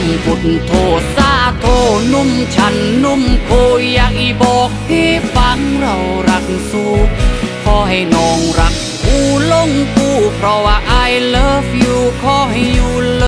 พุทโธสาโทนุ่มฉันนุ่มโคอยากอีบอกให้ฟังเรารักสู้ขอให้น้องรักกูลงกูเพราะว่า I love you ขอให้อยู่